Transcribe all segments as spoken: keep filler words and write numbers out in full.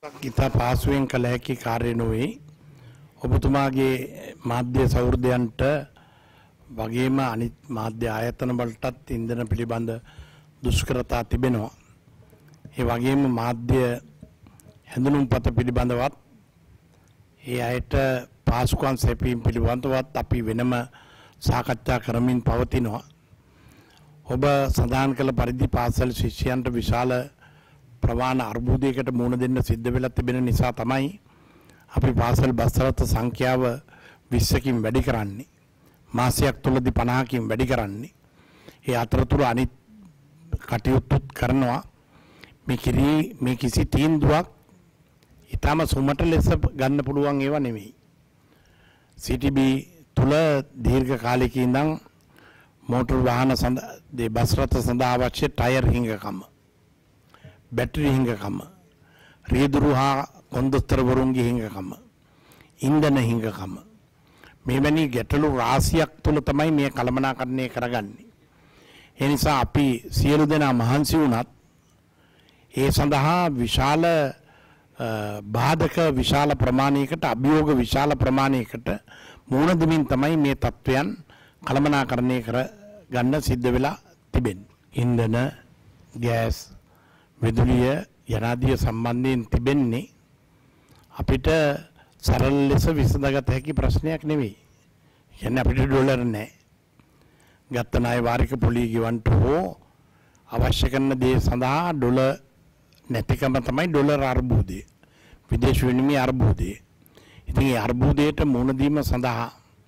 ඉතා පාසුවෙන් කළ හැකි කාර්ය නොවේ. ඔබතුමාගේ මාධ්‍ය සෞහෘදයන්ට වගේම අනිත් මාධ්‍ය ආයතන වලටත් ඉන්ධන පිළිබඳ දුෂ්කරතා තිබෙනවා. ඒ වගේම මාධ්‍ය හැඳුනුම්පත පිළිබඳවත් ඒ අයට පාසුකම් සැපීම පිළිබඳවත් අපි වෙනම සාකච්ඡා කරමින් පවතිනවා. ඔබ සඳහන් කළ පරිදි පාසල් ශිෂ්‍යයන්ට විශාල ප්‍රමාණ අර්බුදයකට මුහුණ දෙන්න සිද්ධ වෙලා තිබෙන නිසා තමයි අපි පාසල් බස් රථ සංඛ්‍යාව විස්සකින් වැඩි කරන්නේ. මාසයක් තුලදී පනහකින් වැඩි කරන්නේ. ඒ අතරතුර අනිත් කටයුතුත් කරනවා. මේ කිරි මේ කිසි තීන්දුවක් ඊටම සුමට ලෙස ගන්න පුළුවන් ඒවා නෙමෙයි. සී ටී බී තුල දීර්ඝ කාලයක ඉඳන් මෝටර් වාහන සඳහා බස් රථ සඳහා අවශ්‍ය ටයර් හිඟකම, බැටරි හිඟකම, රියදුරු හා කොන්දස්තරවරුන්ගේ හිඟකම, ඉන්ධන හිඟකම, මෙවැනි ගැටලු රාශියක් තුල තමයි මේ කළමනාකරණය කරගන්නේ. ඒ නිසා අපි සියලු දෙනා මහන්සි වුණත් ඒ සඳහා විශාල බාධක විශාල ප්‍රමාණයකට අභියෝග විශාල ප්‍රමාණයකට මුහුණ දෙමින් තමයි මේ තත්වයන් කළමනාකරණය කර ගන්න සිද්ධ වෙලා තිබෙන්නේ. ඉන්ධන, ගෑස්, විදුලිය යනාදී සම්බන්ධයෙන් තිබෙන්නේ අපිට සරල ලෙස විසඳගත හැකි ප්‍රශ්නයක් නෙවෙයි. කියන්නේ අපිට ඩොලර් නැහැ. ගත්ත ණය වාරික පොලී ගෙවන්නට හෝ අවශ්‍ය කරන දේ සඳහා ඩොලර් නැතිකම තමයි ඩොලර් අර්බුදය. විදේශ විනිමය අර්බුදය. ඉතින් ඒ අර්බුදයට මුහුණ දීම සඳහා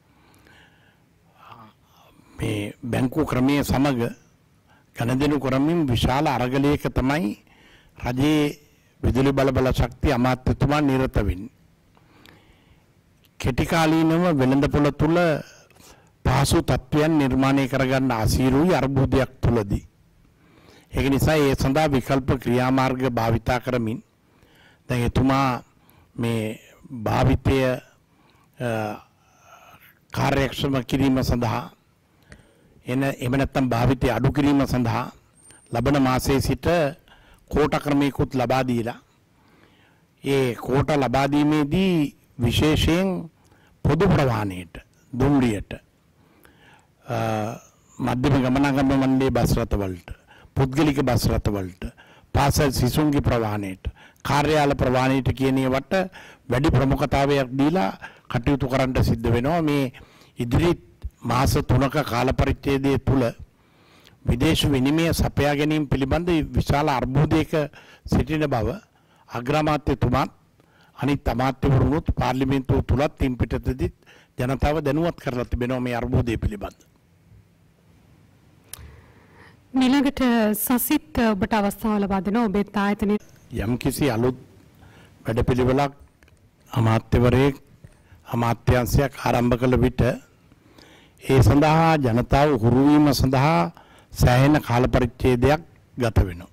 මේ බැංකු ක්‍රමයේ සමග ගණදෙනු කරමින් විශාල අරගලයක තමයි රජයේ විදුලි බල බල ශක්තිය අමාත්‍යතුමා නිරත වෙන්නේ. කෙටි කාලීනව වෙළඳපොළ තුල පහසු තත්ත්වයන් නිර්මාණය කරගන්න අසීරුයි අර්බුදයක් තුලදී. ඒක නිසා ඒ සඳහා විකල්ප ක්‍රියාමාර්ග භාවිතා කරමින් දැන් එතුමා මේ භාවිතය කාර්යක්ෂම කිරීම සඳහා එන එහෙම නැත්නම් භාවිතය අඩු කිරීම සඳහා ලබන මාසයේ සිට කෝට ක්‍රමයකට ලබා දීලා ඒ කෝට ලබා දීමේදී විශේෂයෙන් පොදු ප්‍රවාහණයට දුම්රියට මධ්‍යම ගමනාගමන මණ්ඩලයේ බස් රථ වලට පුද්ගලික බස් රථ වලට පාසල් සිසුන්ගේ ප්‍රවාහණයට කාර්යාල ප්‍රවාහණයට කියන ඒවට වැඩි ප්‍රමුඛතාවයක් දීලා කටයුතු කරන්න සිද්ධ වෙනවා. මේ ඉදිරි මාස තුනක කාල පරිච්ඡේදය තුල විදේශ විනිමය සපයා ගැනීම පිළිබඳ විශාල අර්බුදයක සිටින බව අග්‍රාමාත්‍යතුමාත් අනිත් අමාත්‍යවරුනුත් පාර්ලිමේන්තුව තුලත් තින් පිටතදී ජනතාව දැනුවත් කරලා තිබෙනවා මේ අර්බුදය පිළිබඳ. ඊළඟට සසිත් ඔබට අවස්ථාව ලබා දෙනවා. ඔබේ ආයතනයේ යම් කිසි අලුත් වැඩපිළිවෙලක් අමාත්‍යවරයෙක් අමාත්‍යාංශයක් ආරම්භ කළ විට ඒ සඳහා ජනතාව හුරු වීම සඳහා සෑහෙන කාල පරිච්ඡේදයක් ගත වෙනවා.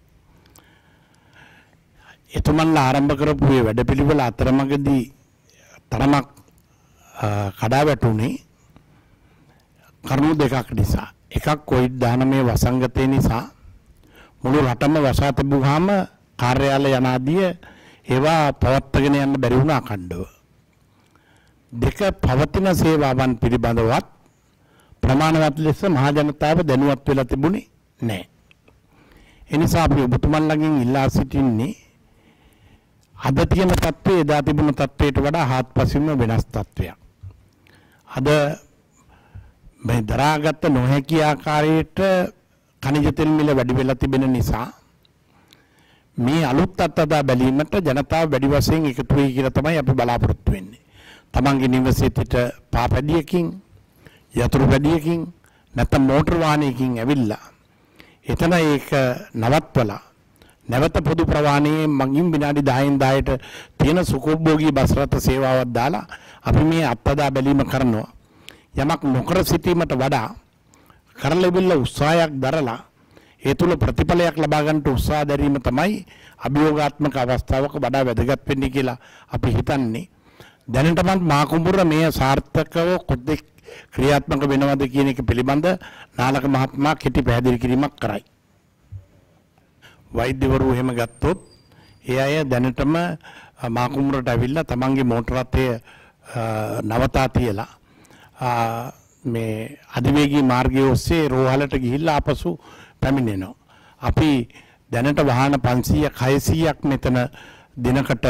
එතුමන්ලා ආරම්භ කරපු මේ වැඩපිළිවෙල අතරමඟදී තරමක් කඩා වැටුනේ කරුණු දෙකක් නිසා. එකක් කොවිඩ් දහනවය වසංගතය නිසා මුළු රටම වසා තිබුවාම කාර්යාලය යනාදී ඒවා පවත්වාගෙන යන්න බැරි වුණා අඛණ්ඩව. දෙක පවතින සේවාවන් පිළිබඳවත් ප්‍රමාණවත් ලෙස මහ ජනතාව දැනුවත් වෙලා තිබුණේ නැහැ. ඒ නිසා අපි ඔබතුමන්ලගෙන් ඉල්ලා සිටින්නේ අද තියෙන තත්ත්වය එදා තිබුණ තත්ත්වයට වඩා හාත්පසින්ම වෙනස් තත්ත්වයක්. අද මේ දරාගත් නොහැකි ආකාරයට ಖನಿಜ තෙල් මිල වැඩි වෙලා තිබෙන නිසා මේ අලුත් අත්දැක බැලීමට ජනතාව වැඩි වශයෙන් එකතු වෙයි කියලා තමයි අපි බලාපොරොත්තු වෙන්නේ. තමන්ගේ නිවසේ සිට පාපැදියකින් යතුරු පැදියකින් නැත්නම් මෝටර වාහනයකින් ඇවිල්ලා එතන ඒක නවත්වලා නැවත පොදු ප්‍රවාහනයේ මගින් විනාඩි දහයෙන් දහයට තියෙන සුඛෝපභෝගී බස් රථ සේවාවක් දාලා අපි මේ අත්දැක බැලීම කරනවා. යමක් නොකර සිටීමට වඩා කරලෙවිල්ල උත්සාහයක් දරලා ඒ තුල ප්‍රතිඵලයක් ලබා ගන්නට උත්සාහ දැරීම තමයි අභියෝගාත්මක අවස්ථාවක වඩා වැදගත් වෙන්නේ කියලා අපි හිතන්නේ. දැනටමත් මා කුඹුර මේ සාර්ථකව කොතෙක් ක්‍රියාත්මක වෙනවද කියන එක පිළිබඳ නාලක මහත්මයා කෙටි පැහැදිලි කිරීමක් කරයි. වෛද්‍යවරු එහෙම ගත්තොත් ඒ අය දැනටම මාකුම්රට ඇවිල්ලා තමන්ගේ මෝටර රථය නවතා තියලා මේ අධිවේගී මාර්ගය ඔස්සේ රෝහලට ගිහිල්ලා ආපසු පැමිණෙනවා. අපි දැනට වාහන පන්සීයක් හයසීයක් මෙතන දිනකට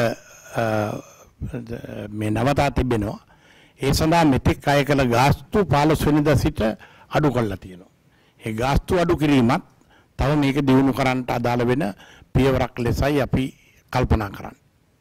මේ නවතා තිබෙනවා. ඒ සඳහා මෙතෙක් අය කළ ගාස්තු පහළොස් වෙනිදා සිට අඩු කරලා තියෙනවා. ඒ ගාස්තු අඩු කිරීමත් තව මේක දියුණු කරන්නට අදාළ වෙන පියවරක් ලෙසයි අපි කල්පනා කරන්නේ.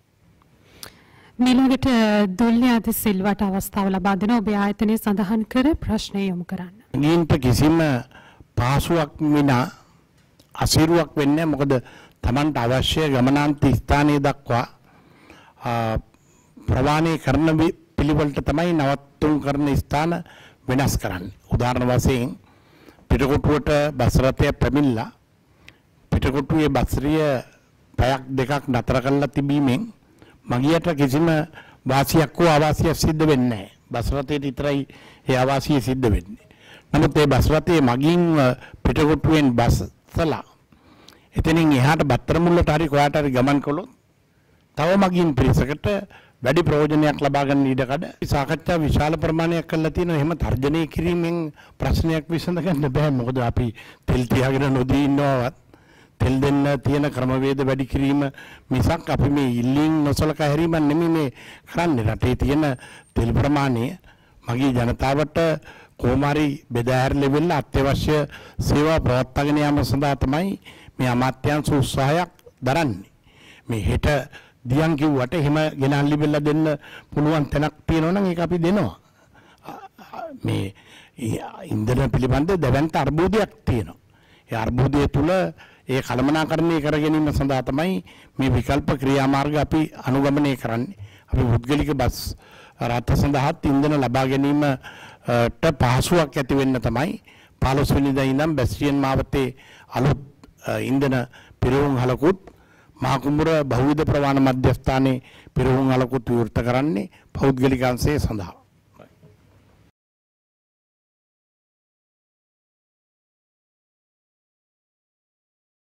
මීළඟට දුල්යාද සිල්වට අවස්ථාව ලබා දෙන ඔබේ ආයතනය සඳහන් කර ප්‍රශ්නය යොමු කරන්න. ගීන්ට කිසිම පහසුවක් විනා අසීරුවක් වෙන්නේ මොකද Tamanට අවශ්‍ය ගමනාන්ත ස්ථානයේ දක්වා ප්‍රවාහනය කරන පිළිවෙලට තමයි නවත්තුම් කරන ස්ථාන වෙනස් කරන්නේ. උදාහරණ වශයෙන් පිටකොටුවට බස් රථය පැමිණලා පිටකොටුවේ බස්රිය පැයක් දෙකක් නතර කරලා තිබීමෙන් මගියට කිසිම වාසියක් හෝ අවාසියක් සිද්ධ වෙන්නේ නැහැ. බස් රථයට විතරයි ඒ අවාසිය සිද්ධ වෙන්නේ. නමුත් ඒ බස් රථයේ මගින් පිටකොටුවෙන් බස්ලා එතනින් එහාට බත්තරමුල්ලට හරි කොහාට හරි ගමන් කළොත් තව මගින් පිරිසකට වැඩි ප්‍රයෝජනයක් ලබා ගන්න ඉඩකඩ සාකච්ඡා විශාල ප්‍රමාණයක් කරලා තියෙනවා. එහෙම තර්ජනය කිරීමෙන් ප්‍රශ්නයක් විසඳ ගන්න බෑ. මොකද අපි තෙල් තියාගෙන නොදී ඉන්නවත් තෙල් දෙන්න තියෙන ක්‍රමවේද වැඩි කිරීම මිසක් අපි මේ ඉල්ලීම් නොසලකා හැරීම නෙමෙයි මේ කරන්නේ. රටේ තියෙන තෙල් ප්‍රමාණය මගේ ජනතාවට කොමාරි බෙදා හැරලා වෙන්න අත්‍යවශ්‍ය සේවා පවත්වාගෙන යාම සඳහා තමයි මේ අමාත්‍යාංශ උත්සාහයක් දරන්නේ. මේ හෙට දියන් කිව්වට එහෙම ගෙනල්ලි බෙල්ල දෙන්න පුළුවන් තැනක් තියෙනවා නම් ඒක අපි දෙනවා. මේ ඉන්ධන පිළිබඳ දැවැන්ත අර්බුදයක් තියෙනවා. ඒ අර්බුදය තුල ඒ කළමනාකරණය කර ගැනීම සඳහා තමයි මේ විකල්ප ක්‍රියාමාර්ග අපි අනුගමනය කරන්නේ. අපි පුද්ගලික බස් රථ සඳහා ඉන්ධන ලබා ගැනීමට පහසුවක් ඇති වෙන්න තමයි පහළොස් වෙනිදා ඉඳන් බැස්රියන් මාවතේ අලුත් ඉන්ධන පිරවුම් හලකුත් මහකුඹුර බහුවිධ ප්‍රවාහන මධ්‍යස්ථානයේ පිරවුම් හලකුත් විවෘත කරන්නේ පෞද්ගලික අංශය සඳහා.